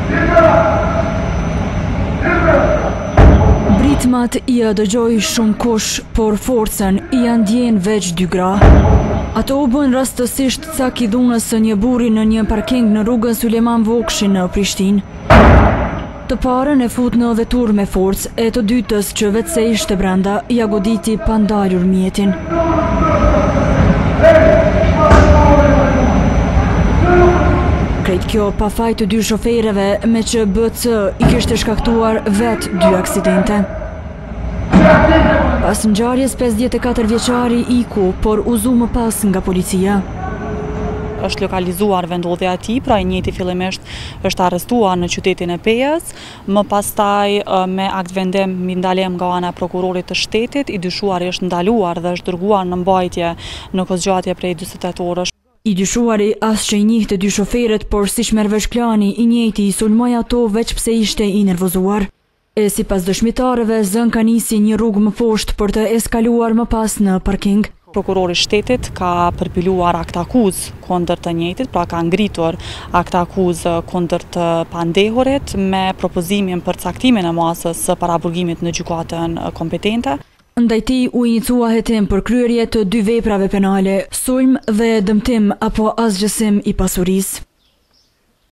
Britmat I dëgjoj shumë kush, por forcën I ndjen veç 2 gra. Ato u bën rastësisht cak I dhunës së një burri në një parking në rrugën Sulejman Vokshi në Prishtinë. Të parën e fut në vetur me forcë, e të dytës që vetë se ishte brenda, ja goditi pa ndalur mjetin. Krejt kjo pa faj të 2 shofereve, me që BC I kishte shkaktuar vetë 2 aksidente. Pas ngjarjes 54 vjeçari iku, por u zu më pas nga policia. Është lokalizuar vendodhja e tij, pra I njëjti fillimisht është arrestuar në qytetin e Pejës, më pastaj me akt vendim mbi ndalim nga ana e prokurorit të shtetit, I dyshuari është ndaluar dhe është dërguar në mbajtje në kozgjatje prej 48 orësh. I dyshuari as që I njihte 2 shoferet, por siç merr vesh klani I njëjti I sulmoi ato veç pse ishte I nervozuar. E sipas dëshmitarëve, zën ka nisi një rrugë më poshtë për të eskaluar më pas në parking. Prokurori I shtetit ka përpiluar akt akuzë kundër të njëjtit, pra ka ngritur akt akuzë kundër të pandehurit me propozimin për caktimin e masës së paraburgimit në gjykatën kompetente. Ndaj tij u inicua hetim për kryerje të 2 veprave penale, sulm dhe dëmtim apo asgjësim I pasurisë.